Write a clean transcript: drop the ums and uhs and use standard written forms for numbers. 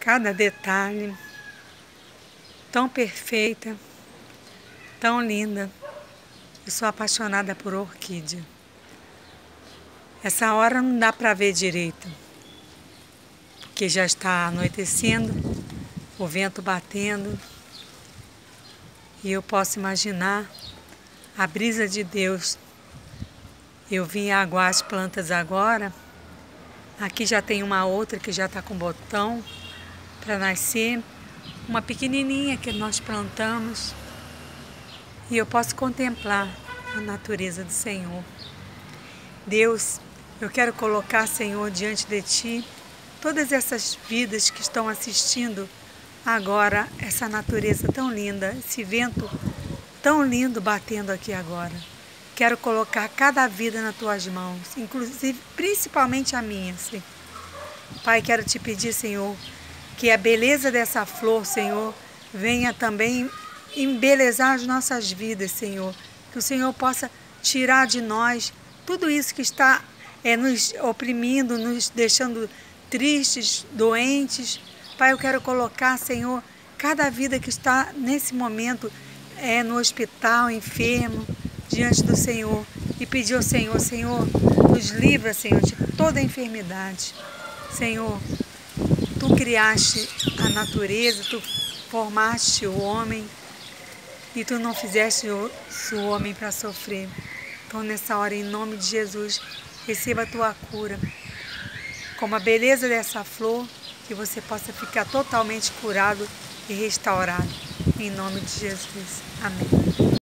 cada detalhe, tão perfeita, tão linda. Eu sou apaixonada por orquídea. Essa hora não dá para ver direito, porque já está anoitecendo, o vento batendo, e eu posso imaginar a brisa de Deus. Eu vim aguar as plantas agora. Aqui já tem uma outra que já está com botão para nascer, uma pequenininha que nós plantamos, e eu posso contemplar a natureza do Senhor. Deus, eu quero colocar, Senhor, diante de Ti todas essas vidas que estão assistindo agora essa natureza tão linda, esse vento tão lindo batendo aqui agora. Quero colocar cada vida nas Tuas mãos, inclusive, principalmente a minha, Senhor. Pai, quero Te pedir, Senhor, que a beleza dessa flor, Senhor, venha também embelezar as nossas vidas, Senhor. Que o Senhor possa tirar de nós tudo isso que está nos oprimindo, nos deixando tristes, doentes. Pai, eu quero colocar, Senhor, cada vida que está nesse momento no hospital, enfermo, diante do Senhor, e pedir ao Senhor, Senhor, nos livra, Senhor, de toda enfermidade. Senhor, Tu criaste a natureza, Tu formaste o homem, e Tu não fizeste o homem para sofrer. Então, nessa hora, em nome de Jesus, receba a Tua cura. Como a beleza dessa flor, que você possa ficar totalmente curado e restaurado. Em nome de Jesus. Amém.